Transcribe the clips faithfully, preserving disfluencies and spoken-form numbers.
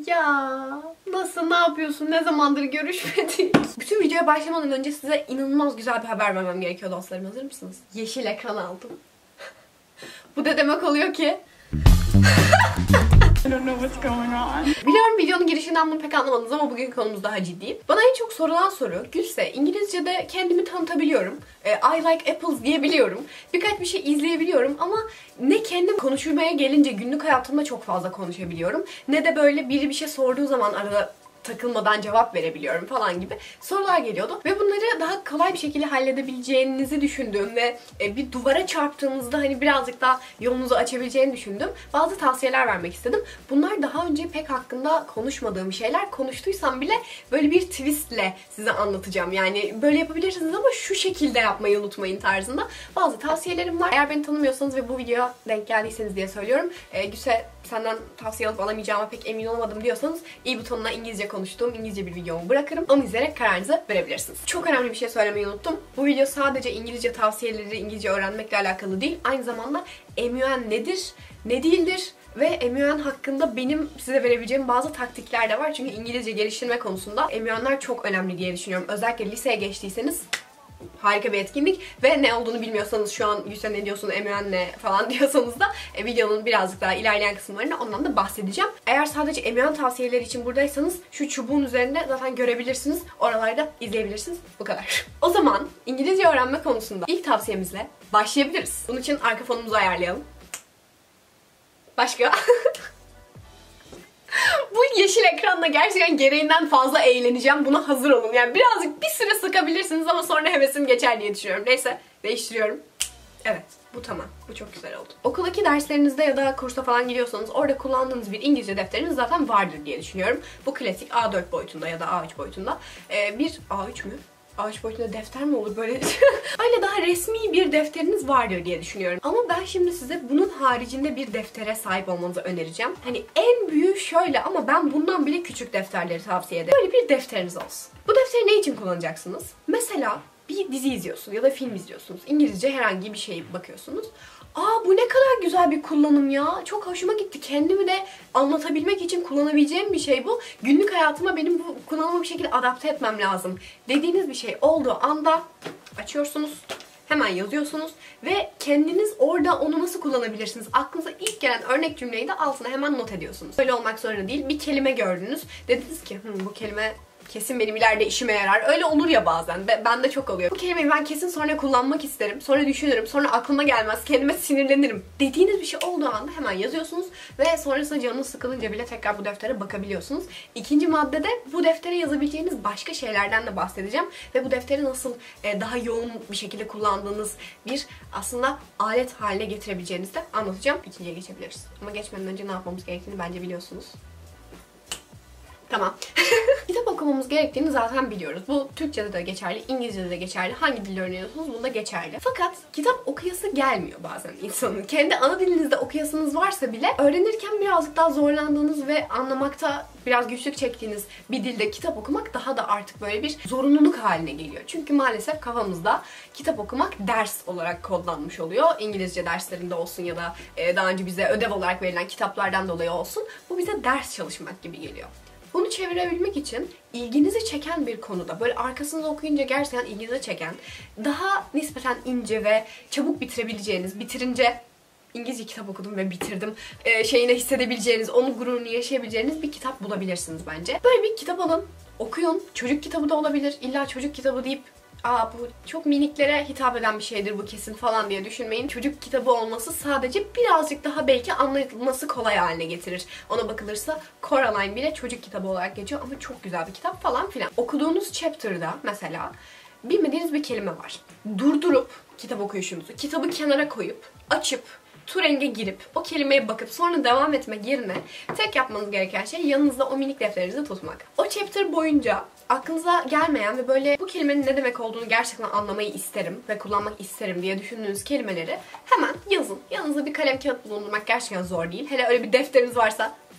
Ya nasıl, ne yapıyorsun? Ne zamandır görüşmedik? Bütün videoya başlamadan önce size inanılmaz güzel bir haber vermem gerekiyor dostlarım. Hazır mısınız? Yeşil ekran aldım. Bu da demek oluyor ki I don't know what's going on. Biliyorum videonun girişinden bunu pek anlamadınız ama bugün konumuz daha ciddi. Bana en çok sorulan soru, Gülse İngilizce'de kendimi tanıtabiliyorum. E, I like apples diyebiliyorum. Birkaç bir şey izleyebiliyorum ama ne kendim konuşmaya gelince günlük hayatımda çok fazla konuşabiliyorum. Ne de böyle biri bir şey sorduğu zaman arada takılmadan cevap verebiliyorum falan gibi sorular geliyordu. Ve bunları daha kolay bir şekilde halledebileceğinizi düşündüğüm ve bir duvara çarptığınızda hani birazcık daha yolunuzu açabileceğini düşündüğüm bazı tavsiyeler vermek istedim. Bunlar daha önce pek hakkında konuşmadığım şeyler. Konuştuysam bile böyle bir twistle size anlatacağım. Yani böyle yapabilirsiniz ama şu şekilde yapmayı unutmayın tarzında bazı tavsiyelerim var. Eğer beni tanımıyorsanız ve bu videoya denk geldiyseniz diye söylüyorum. E, Güse senden tavsiye alıp alamayacağıma pek emin olmadım diyorsanız i butonuna İngilizce konuştuğum İngilizce bir videomu bırakırım. Onu izleyerek kararınızı verebilirsiniz. Çok önemli bir şey söylemeyi unuttum. Bu video sadece İngilizce tavsiyeleri, İngilizce öğrenmekle alakalı değil. Aynı zamanda M U N nedir, ne değildir ve M U N hakkında benim size verebileceğim bazı taktikler de var. Çünkü İngilizce geliştirme konusunda M U N'ler çok önemli diye düşünüyorum. Özellikle liseye geçtiyseniz harika bir etkinlik ve ne olduğunu bilmiyorsanız şu an Gülse ne diyorsun, M U N ne falan diyorsanız da e, videonun birazcık daha ilerleyen kısımlarında ondan da bahsedeceğim. Eğer sadece M U N tavsiyeleri için buradaysanız şu çubuğun üzerinde zaten görebilirsiniz. Oralarda izleyebilirsiniz. Bu kadar. O zaman İngilizce öğrenme konusunda ilk tavsiyemizle başlayabiliriz. Bunun için arka fonumuzu ayarlayalım. Başka? Bu yeşil ekranla gerçekten gereğinden fazla eğleneceğim. Buna hazır olun. Yani birazcık bir süre sıkabilirsiniz ama sonra hevesim geçer diye düşünüyorum. Neyse, değiştiriyorum. Evet, bu tamam. Bu çok güzel oldu. Okuldaki derslerinizde ya da kursa falan gidiyorsanız orada kullandığınız bir İngilizce defteriniz zaten vardır diye düşünüyorum. Bu klasik A dört boyutunda ya da A üç boyutunda. Ee, bir A üç mü? A üç boyutunda defter mi olur böyle? Öyle daha resmi bir defteriniz vardır diye düşünüyorum. Ama ben şimdi size bunun haricinde bir deftere sahip olmanızı önereceğim. Hani en büyüğü şöyle ama ben bundan bile küçük defterleri tavsiye ederim. Böyle bir defteriniz olsun. Bu defteri ne için kullanacaksınız? Mesela bir dizi izliyorsunuz ya da film izliyorsunuz. İngilizce herhangi bir şeye bakıyorsunuz. Aa, bu ne kadar güzel bir kullanım ya. Çok hoşuma gitti. Kendimi de anlatabilmek için kullanabileceğim bir şey bu. Günlük hayatıma benim bu kullanımı bir şekilde adapte etmem lazım dediğiniz bir şey olduğu anda açıyorsunuz. Hemen yazıyorsunuz ve kendiniz orada onu nasıl kullanabilirsiniz? Aklınıza ilk gelen örnek cümleyi de altına hemen not ediyorsunuz. Öyle olmak zorunda değil. Bir kelime gördünüz. Dediniz ki bu kelime kesin benim ileride işime yarar. Öyle olur ya bazen. Ben de çok oluyor. Bu kelimeyi ben kesin sonra kullanmak isterim. Sonra düşünürüm. Sonra aklıma gelmez. Kendime sinirlenirim. Dediğiniz bir şey olduğu anda hemen yazıyorsunuz. Ve sonrasında canınız sıkılınca bile tekrar bu deftere bakabiliyorsunuz. İkinci maddede bu deftere yazabileceğiniz başka şeylerden de bahsedeceğim. Ve bu defteri nasıl daha yoğun bir şekilde kullandığınız bir aslında alet haline getirebileceğinizi de anlatacağım. İkinciye geçebiliriz. Ama geçmeden önce ne yapmamız gerektiğini bence biliyorsunuz. Tamam. Kitap okumamız gerektiğini zaten biliyoruz. Bu Türkçe'de de geçerli, İngilizce'de de geçerli. Hangi dil öğreniyorsunuz bunda geçerli. Fakat kitap okuyası gelmiyor bazen insanın. Kendi ana dilinizde okuyasınız varsa bile öğrenirken birazcık daha zorlandığınız ve anlamakta biraz güçlük çektiğiniz bir dilde kitap okumak daha da artık böyle bir zorunluluk haline geliyor. Çünkü maalesef kafamızda kitap okumak ders olarak kodlanmış oluyor. İngilizce derslerinde olsun ya da daha önce bize ödev olarak verilen kitaplardan dolayı olsun. Bu bize ders çalışmak gibi geliyor. Bunu çevirebilmek için ilginizi çeken bir konuda, böyle arkasında okuyunca gerçekten ilginizi çeken, daha nispeten ince ve çabuk bitirebileceğiniz, bitirince İngilizce kitap okudum ve bitirdim ee, şeyine hissedebileceğiniz, onun gururunu yaşayabileceğiniz bir kitap bulabilirsiniz bence. Böyle bir kitap alın, okuyun. Çocuk kitabı da olabilir. İlla çocuk kitabı deyip aa bu çok miniklere hitap eden bir şeydir bu kesin falan diye düşünmeyin. Çocuk kitabı olması sadece birazcık daha belki anlatılması kolay haline getirir. Ona bakılırsa Coraline bile çocuk kitabı olarak geçiyor ama çok güzel bir kitap falan filan. Okuduğunuz chapter'da mesela bilmediğiniz bir kelime var. Durdurup kitap okuyuşunuzu, kitabı kenara koyup, açıp, Turing'e girip, o kelimeye bakıp sonra devam etmek yerine tek yapmanız gereken şey yanınızda o minik defterinizi tutmak. O chapter boyunca aklınıza gelmeyen ve böyle bu kelimenin ne demek olduğunu gerçekten anlamayı isterim ve kullanmak isterim diye düşündüğünüz kelimeleri hemen yazın. Yanınızda bir kalem kağıt bulundurmak gerçekten zor değil. Hele öyle bir defteriniz varsa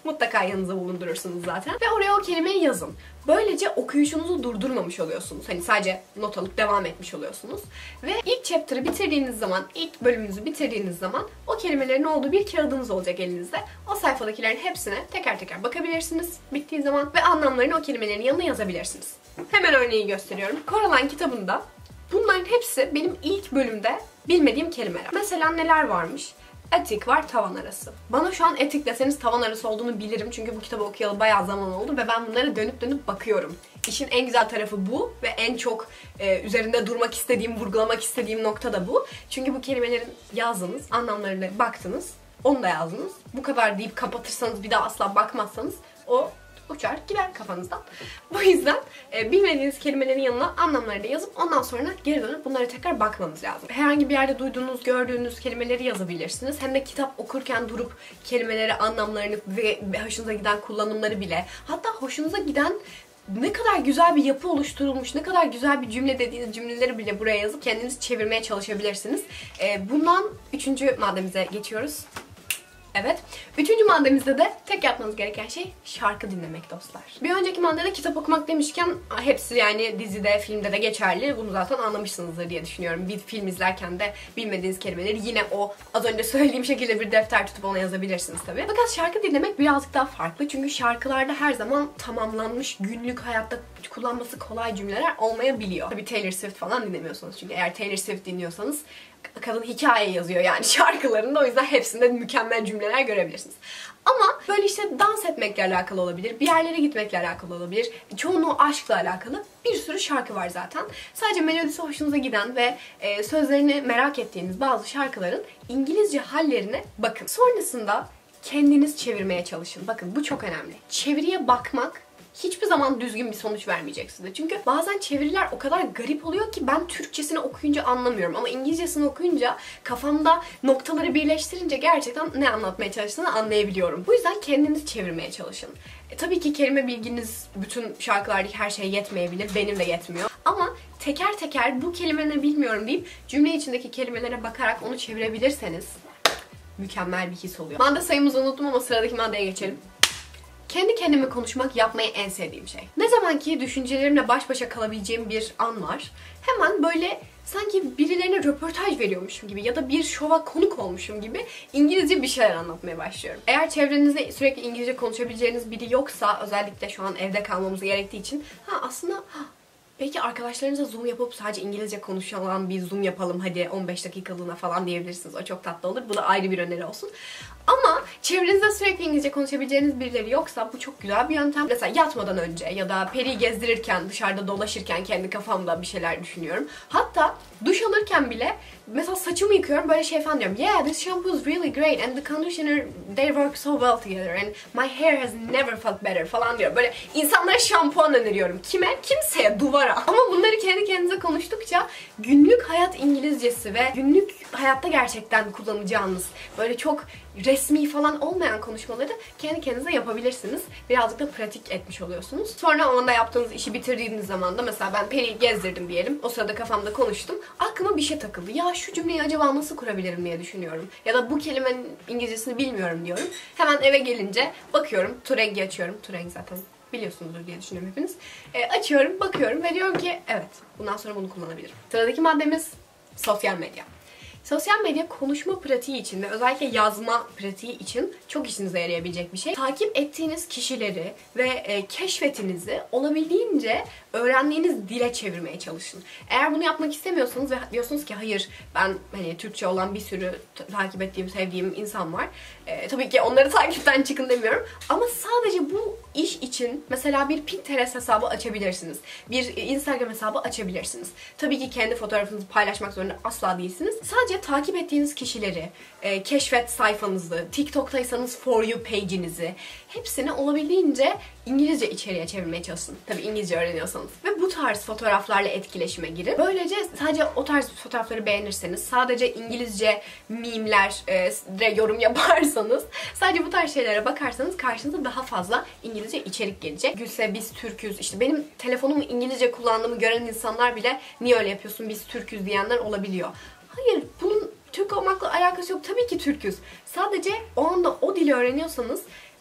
mutlaka yanınıza bulundurursunuz zaten. Ve oraya o kelimeyi yazın. Böylece okuyuşunuzu durdurmamış oluyorsunuz. Hani sadece not alıp devam etmiş oluyorsunuz. Ve ilk chapter'ı bitirdiğiniz zaman, ilk bölümünüzü bitirdiğiniz zaman o kelimelerin olduğu bir kağıdınız olacak elinizde. O sayfadakilerin hepsine teker teker bakabilirsiniz bittiği zaman ve anlamlarını o kelimelerin yanına yazabilirsiniz. Hemen örneği gösteriyorum. Coraline kitabında bunların hepsi benim ilk bölümde bilmediğim kelimeler. Mesela neler varmış? Etik var, tavan arası. Bana şu an etik deseniz tavan arası olduğunu bilirim. Çünkü bu kitabı okuyalı bayağı zaman oldu ve ben bunlara dönüp dönüp bakıyorum. İşin en güzel tarafı bu ve en çok e, üzerinde durmak istediğim, vurgulamak istediğim nokta da bu. Çünkü bu kelimelerin yazdınız, anlamlarına baktınız, onu da yazdınız. Bu kadar deyip kapatırsanız, bir daha asla bakmazsanız o uçar gider kafanızdan. Bu yüzden e, bilmediğiniz kelimelerin yanına anlamlarını yazıp ondan sonra geri dönüp bunlara tekrar bakmanız lazım. Herhangi bir yerde duyduğunuz, gördüğünüz kelimeleri yazabilirsiniz. Hem de kitap okurken durup kelimeleri, anlamlarını ve hoşunuza giden kullanımları bile, hatta hoşunuza giden ne kadar güzel bir yapı oluşturulmuş, ne kadar güzel bir cümle dediğiniz cümleleri bile buraya yazıp kendinizi çevirmeye çalışabilirsiniz. E, bundan üçüncü maddemize geçiyoruz. Evet. Üçüncü maddemizde de tek yapmanız gereken şey şarkı dinlemek dostlar. Bir önceki maddede kitap okumak demişken hepsi yani dizide, filmde de geçerli. Bunu zaten anlamışsınızdır diye düşünüyorum. Bir film izlerken de bilmediğiniz kelimeleri yine o az önce söylediğim şekilde bir defter tutup ona yazabilirsiniz tabii. Fakat şarkı dinlemek birazcık daha farklı. Çünkü şarkılarda her zaman tamamlanmış, günlük hayatta kullanması kolay cümleler olmayabiliyor. Tabii Taylor Swift falan dinlemiyorsunuz. Çünkü eğer Taylor Swift dinliyorsanız kadın hikaye yazıyor yani şarkılarında. O yüzden hepsinde mükemmel cümleler görebilirsiniz. Ama böyle işte dans etmekle alakalı olabilir, bir yerlere gitmekle alakalı olabilir, çoğunluğu aşkla alakalı bir sürü şarkı var zaten. Sadece melodisi hoşunuza giden ve e, sözlerini merak ettiğiniz bazı şarkıların İngilizce hallerine bakın. Sonrasında kendiniz çevirmeye çalışın. Bakın bu çok önemli. Çeviriye bakmak hiçbir zaman düzgün bir sonuç vermeyecek size. Çünkü bazen çeviriler o kadar garip oluyor ki ben Türkçesini okuyunca anlamıyorum. Ama İngilizcesini okuyunca kafamda noktaları birleştirince gerçekten ne anlatmaya çalıştığını anlayabiliyorum. Bu yüzden kendiniz çevirmeye çalışın. E, tabii ki kelime bilginiz bütün şarkılardaki her şeye yetmeyebilir. Benim de yetmiyor. Ama teker teker bu kelime ne bilmiyorum deyip cümle içindeki kelimelere bakarak onu çevirebilirseniz mükemmel bir his oluyor. Madde sayımızı unuttum ama sıradaki maddeye geçelim. Kendi kendime konuşmak yapmayı en sevdiğim şey. Ne zaman ki düşüncelerimle baş başa kalabileceğim bir an var, hemen böyle sanki birilerine röportaj veriyormuşum gibi ya da bir şova konuk olmuşum gibi İngilizce bir şeyler anlatmaya başlıyorum. Eğer çevrenizde sürekli İngilizce konuşabileceğiniz biri yoksa, özellikle şu an evde kalmamız gerektiği için, ha aslında ha, belki arkadaşlarınıza Zoom yapıp sadece İngilizce konuşulan bir Zoom yapalım hadi on beş dakikalığına falan diyebilirsiniz. O çok tatlı olur. Bu da ayrı bir öneri olsun. Ama çevrenizde sürekli İngilizce konuşabileceğiniz birileri yoksa bu çok güzel bir yöntem. Mesela yatmadan önce ya da Peri'yi gezdirirken, dışarıda dolaşırken kendi kafamda bir şeyler düşünüyorum. Hatta duş alırken bile mesela saçımı yıkıyorum böyle şey falan diyorum. Yeah, this shampoo is really great and the conditioner, they work so well together and my hair has never felt better falan diyorum. Böyle insanlara şampuan öneriyorum. Kime? Kimseye, duvara. Ama bunları kendi kendinize konuştukça günlük hayat İngilizcesi ve günlük hayatta gerçekten kullanacağınız böyle çok resmi falan olmayan konuşmaları kendi kendinize yapabilirsiniz. Birazcık da pratik etmiş oluyorsunuz. Sonra o anda yaptığınız işi bitirdiğiniz zaman da mesela ben Peri'yi gezdirdim diyelim. O sırada kafamda konuştum. Aklıma bir şey takıldı. Ya şu cümleyi acaba nasıl kurabilirim diye düşünüyorum. Ya da bu kelimenin İngilizcesini bilmiyorum diyorum. Hemen eve gelince bakıyorum. Turengi açıyorum. Turengi zaten biliyorsunuzdur diye düşünüyorum hepiniz. E, açıyorum, bakıyorum ve diyorum ki evet, bundan sonra bunu kullanabilirim. Sıradaki maddemiz sosyal medya. Sosyal medya konuşma pratiği için ve özellikle yazma pratiği için çok işinize yarayabilecek bir şey. Takip ettiğiniz kişileri ve e, keşfetinizi olabildiğince öğrendiğiniz dile çevirmeye çalışın. Eğer bunu yapmak istemiyorsanız ve diyorsunuz ki hayır ben hani Türkçe olan bir sürü takip ettiğim, sevdiğim insan var. E, tabii ki onları takipten çıkın demiyorum. Ama sadece bu iş için mesela bir Pinterest hesabı açabilirsiniz. Bir Instagram hesabı açabilirsiniz. Tabii ki kendi fotoğrafınızı paylaşmak zorunda asla değilsiniz. Sadece takip ettiğiniz kişileri, e, keşfet sayfanızı, TikTok'taysanız For You page'inizi, hepsini olabildiğince İngilizce içeriye çevirmeye çalışın. Tabii İngilizce öğreniyorsanız. Ve bu tarz fotoğraflarla etkileşime girin. Böylece sadece o tarz fotoğrafları beğenirseniz, sadece İngilizce mimler e, yorum yaparsanız, sadece bu tarz şeylere bakarsanız karşınıza daha fazla İngilizce içerik gelecek. Gülse biz Türküz, işte benim telefonumu İngilizce kullandığımı gören insanlar bile niye öyle yapıyorsun biz Türküz diyenler olabiliyor. Hayır, bunun Türk olmakla alakası yok. Tabii ki Türküz. Sadece o anda o dili öğreniyorsanız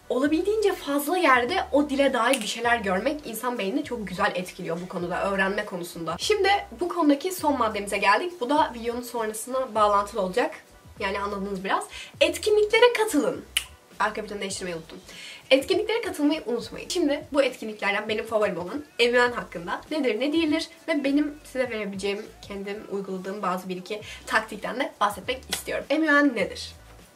olabildiğince fazla yerde o dile dair bir şeyler görmek insan beynini çok güzel etkiliyor bu konuda, öğrenme konusunda. Şimdi bu konudaki son maddemize geldik. Bu da videonun sonrasına bağlantılı olacak. Yani anladınız biraz. Etkinliklere katılın. Arka planı değiştirmeyi unuttum. Etkinliklere katılmayı unutmayın. Şimdi bu etkinliklerden benim favorim olan M U N hakkında nedir ne değildir ve benim size verebileceğim, kendim uyguladığım bazı bir iki taktikten de bahsetmek istiyorum. M U N nedir?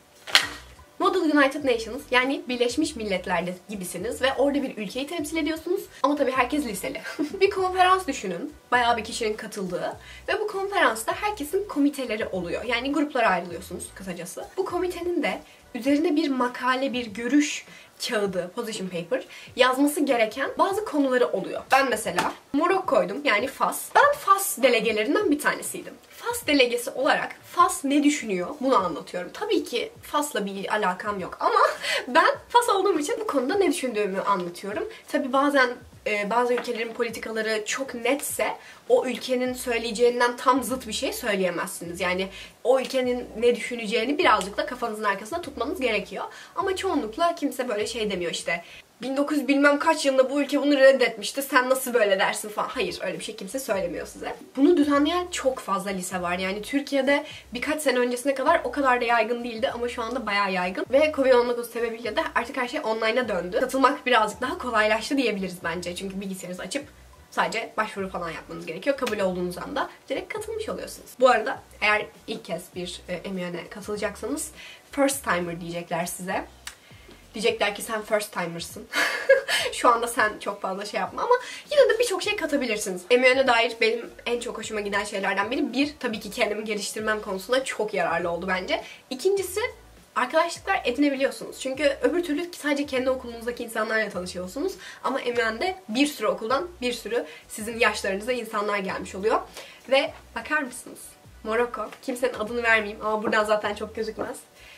Model United Nations, yani Birleşmiş Milletler gibisiniz ve orada bir ülkeyi temsil ediyorsunuz ama tabii herkes liseli. Bir konferans düşünün, bayağı bir kişinin katıldığı ve bu konferansta herkesin komiteleri oluyor. Yani gruplara ayrılıyorsunuz kısacası. Bu komitenin de üzerine bir makale, bir görüş kağıdı, position paper yazması gereken bazı konuları oluyor. Ben mesela Morokko'ydum, yani Fas. Ben Fas delegelerinden bir tanesiydim. Fas delegesi olarak Fas ne düşünüyor bunu anlatıyorum. Tabii ki Fas'la bir alakam yok ama ben Fas olduğum için bu konuda ne düşündüğümü anlatıyorum. Tabii bazen e, bazı ülkelerin politikaları çok netse o ülkenin söyleyeceğinden tam zıt bir şey söyleyemezsiniz. Yani o ülkenin ne düşüneceğini birazcık da kafanızın arkasında tutmanız gerekiyor. Ama çoğunlukla kimse böyle şey demiyor işte. bin dokuz yüz bilmem kaç yılında bu ülke bunu reddetmişti, sen nasıl böyle dersin falan. Hayır, öyle bir şey kimse söylemiyor size. Bunu düzenleyen çok fazla lise var. Yani Türkiye'de birkaç sene öncesine kadar o kadar da yaygın değildi ama şu anda bayağı yaygın. Ve Covid on dokuz sebebiyle de artık her şey online'a döndü. Katılmak birazcık daha kolaylaştı diyebiliriz bence. Çünkü bilgisayarınızı açıp sadece başvuru falan yapmanız gerekiyor. Kabul olduğunuz anda direkt katılmış oluyorsunuz. Bu arada eğer ilk kez bir e, M U N'e katılacaksanız first timer diyecekler size. Diyecekler ki sen first timer'sın. Şu anda sen çok fazla şey yapma ama yine de birçok şey katabilirsiniz. M U N'e dair benim en çok hoşuma giden şeylerden biri, bir, tabii ki kendimi geliştirmem konusunda çok yararlı oldu bence. İkincisi, arkadaşlıklar edinebiliyorsunuz. Çünkü öbür türlü sadece kendi okulunuzdaki insanlarla tanışıyorsunuz. Ama M U N'de bir sürü okuldan bir sürü sizin yaşlarınızda insanlar gelmiş oluyor. Ve bakar mısınız? Morokko. Kimsenin adını vermeyeyim ama buradan zaten çok gözükmez.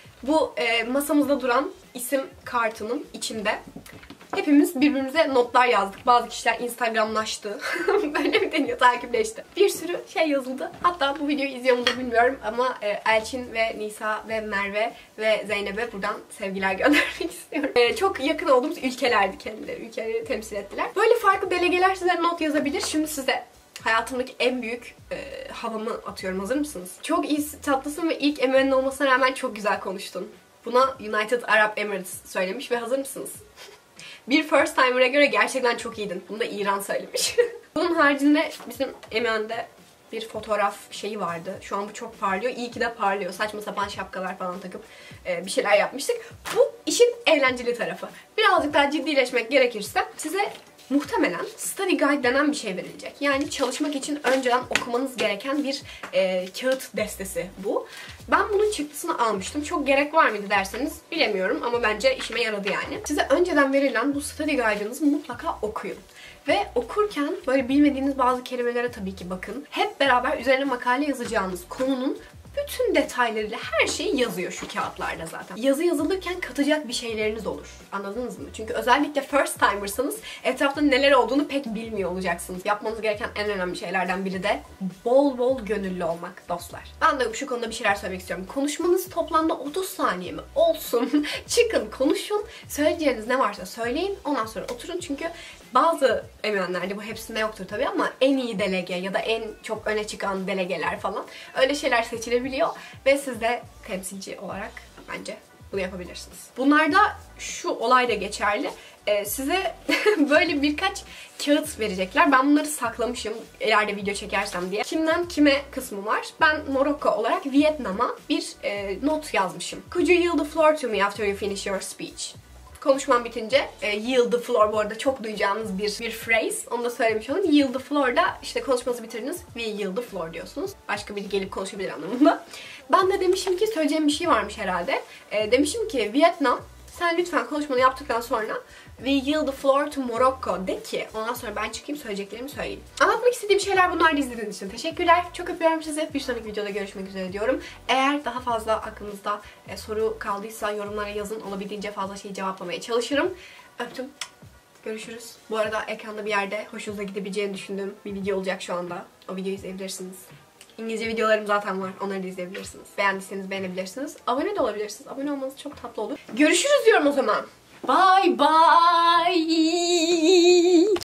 Bu e, masamızda duran isim kartının içinde hepimiz birbirimize notlar yazdık. Bazı kişiler Instagramlaştı. Böyle mi deniyor? Takipleşti. Bir sürü şey yazıldı. Hatta bu videoyu izliyor mudur bilmiyorum ama e, Elçin ve Nisa ve Merve ve Zeynep'e buradan sevgiler göndermek istiyorum. E, çok yakın olduğumuz ülkelerdi kendileri. Ülkeleri temsil ettiler. Böyle farklı delegeler size not yazabilir. Şimdi size hayatımdaki en büyük e, havamı atıyorum. Hazır mısınız? Çok iyi, tatlısın ve ilk M U N'in olmasına rağmen çok güzel konuştun. Buna United Arab Emirates söylemiş ve hazır mısınız? Bir first timer'a göre gerçekten çok iyiydin. Bunu da İran söylemiş. Bunun haricinde bizim M U N'de bir fotoğraf şeyi vardı. Şu an bu çok parlıyor. İyi ki de parlıyor. Saçma sapan şapkalar falan takıp e, bir şeyler yapmıştık. Bu işin eğlenceli tarafı. Birazcık daha ciddileşmek gerekirse size muhtemelen study guide denen bir şey verilecek. Yani çalışmak için önceden okumanız gereken bir e, kağıt destesi bu. Ben bunun çıktısını almıştım. Çok gerek var mıydı derseniz bilemiyorum ama bence işime yaradı yani. Size önceden verilen bu study guide'ınızı mutlaka okuyun. Ve okurken böyle bilmediğiniz bazı kelimelere tabii ki bakın. Hep beraber üzerine makale yazacağınız konunun bütün detaylarıyla her şey yazıyor şu kağıtlarda zaten. Yazı yazılırken katacak bir şeyleriniz olur. Anladınız mı? Çünkü özellikle first timer'sanız etrafta neler olduğunu pek bilmiyor olacaksınız. Yapmanız gereken en önemli şeylerden biri de bol bol gönüllü olmak dostlar. Ben de şu konuda bir şeyler söylemek istiyorum. Konuşmanız toplamda otuz saniye mi? Olsun. Çıkın, konuşun. Söyleyeceğiniz ne varsa söyleyin. Ondan sonra oturun çünkü bazı M U N'lerde, bu hepsinde yoktur tabii ama en iyi delege ya da en çok öne çıkan delegeler falan öyle şeyler seçilebiliyor ve siz de temsilci olarak bence bunu yapabilirsiniz. Bunlarda şu olay da geçerli. Ee, size böyle birkaç kağıt verecekler. Ben bunları saklamışım ileride video çekersem diye. Kimden kime kısmı var. Ben Morokko olarak Vietnam'a bir e, not yazmışım. Could you yield the floor to me after you finish your speech? Konuşmam bitince e, yield the floor, bu arada çok duyacağınız bir bir phrase. Onu da söylemiş olayım. Yield the floor'da işte konuşmanızı bitirdiniz. We yield the floor diyorsunuz. Başka biri gelip konuşabilir anlamında. Ben de demişim ki söyleyeceğim bir şey varmış herhalde. E, demişim ki Vietnam, sen lütfen konuşmanı yaptıktan sonra we yield the floor to Morocco de ki ondan sonra ben çıkayım söyleyeceklerimi söyleyeyim. Anlatmak istediğim şeyler bunlar. İzlediğiniz için teşekkürler. Çok öpüyorum sizi. Bir sonraki videoda görüşmek üzere diyorum. Eğer daha fazla aklınızda e, soru kaldıysa yorumlara yazın. Olabildiğince fazla şeyi cevaplamaya çalışırım. Öptüm. Görüşürüz. Bu arada ekranda bir yerde hoşunuza gidebileceğini düşündüğüm bir video olacak şu anda. O videoyu izleyebilirsiniz. İngilizce videolarım zaten var. Onları da izleyebilirsiniz. Beğendiyseniz beğenebilirsiniz. Abone de olabilirsiniz. Abone olmanız çok tatlı olur. Görüşürüz diyorum o zaman. Bye bye.